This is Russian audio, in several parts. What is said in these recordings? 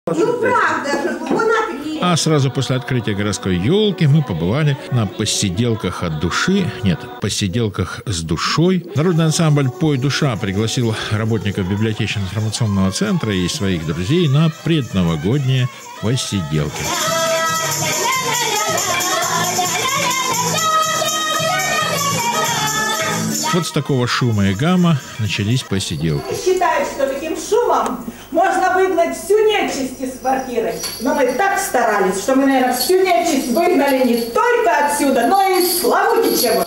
Ну правда же, А сразу после открытия городской елки мы побывали на посиделках от души, нет, посиделках с душой. Народный ансамбль «Пой, душа» пригласил работников библиотечно-информационного центра и своих друзей на предновогодние посиделки. Вот с такого шума и гамма начались посиделки. Считают, что таким шумом можно выгнать всю нечисть из квартиры. Но мы так старались, что мы, наверное, всю нечисть выгнали не только отсюда, но и из Славутичева.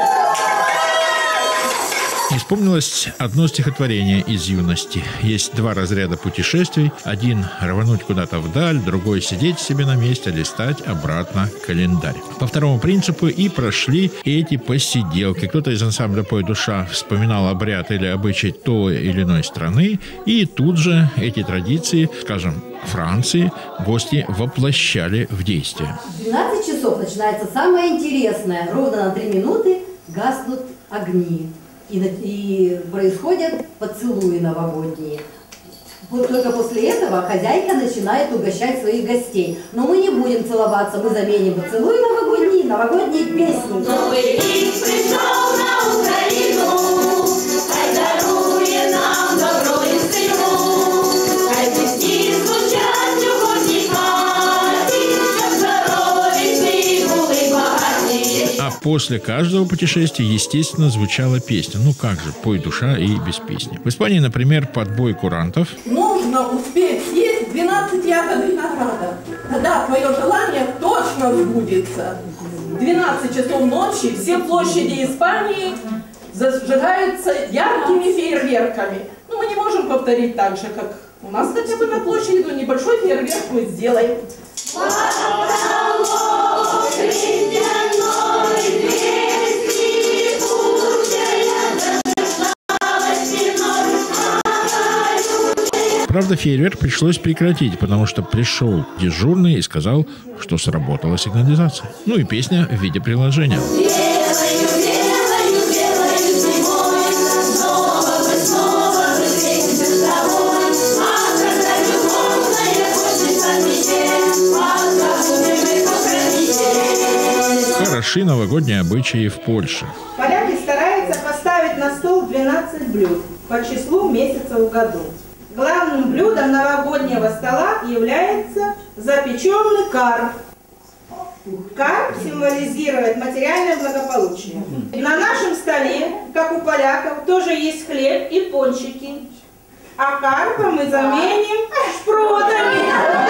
И вспомнилось одно стихотворение из юности. Есть два разряда путешествий. Один — рвануть куда-то вдаль, другой — сидеть себе на месте, листать обратно календарь. По второму принципу и прошли эти посиделки. Кто-то из ансамбля «Пой, душа» вспоминал обряд или обычай той или иной страны, и тут же эти традиции, скажем, Франции, гости воплощали в действие. В 12 часов начинается самое интересное. Ровно на 3 минуты гаснут огни. И происходят поцелуи новогодние. Вот только после этого хозяйка начинает угощать своих гостей. Но мы не будем целоваться, мы заменим поцелуи новогодние песни. Новый рік прийшов на Україну, хай дарує нам добро і силу, хай пісні звучать у кожній хаті, щоб здорові всі були багаті. А после каждого путешествия, естественно, звучала песня. Ну как же, «Пой, душа» и без песни. В Испании, например, подбой курантов. Нужно успеть съесть 12 ягод винограда. Тогда твое желание точно сбудется. В 12 часов ночи все площади Испании зажигаются яркими фейерверками. Ну, мы не можем повторить так же, как у нас хотя бы на площади, но небольшой фейерверк мы сделаем. Правда, фейерверк пришлось прекратить, потому что пришел дежурный и сказал, что сработала сигнализация. Ну и песня в виде приложения. Хороши новогодние обычаи в Польше. Поляки стараются поставить на стол 12 блюд по числу месяцев в году. Главным блюдом новогоднего стола является запеченный карп. Карп символизирует материальное благополучие. На нашем столе, как у поляков, тоже есть хлеб и пончики. А карпа мы заменим шпротами.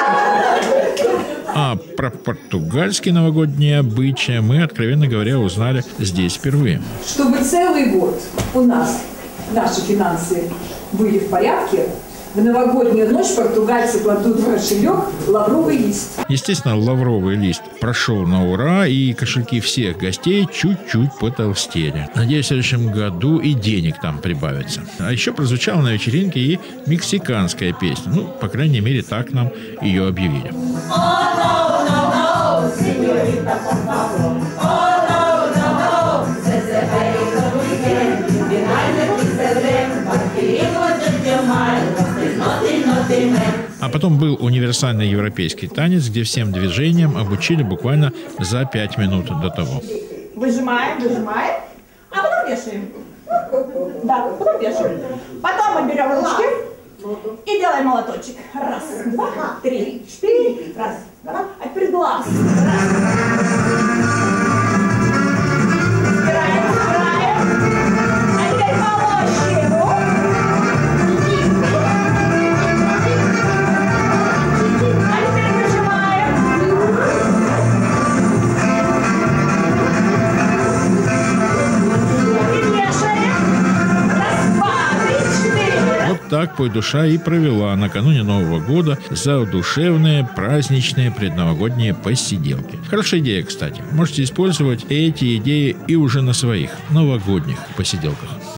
А про португальские новогодние обычаи мы, откровенно говоря, узнали здесь впервые. Чтобы целый год у нас наши финансы были в порядке, в новогоднюю ночь португальцы кладут в кошелек лавровый лист. Естественно, лавровый лист прошел на ура, и кошельки всех гостей чуть-чуть потолстели. Надеюсь, в следующем году и денег там прибавится. А еще прозвучала на вечеринке и мексиканская песня. Ну, по крайней мере, так нам ее объявили. А потом был универсальный европейский танец, где всем движениям обучили буквально за 5 минут до того. Выжимаем, а потом вешаем. Да, потом вешаем. Потом мы берем ручки и делаем молоточек. Раз, два, три, четыре. Раз, два, а теперь глаз. Раз. Собираем. А теперь полощину. Так «Пой, душа» и провела накануне Нового года задушевные праздничные предновогодние посиделки. Хорошая идея, кстати. Можете использовать эти идеи и уже на своих новогодних посиделках.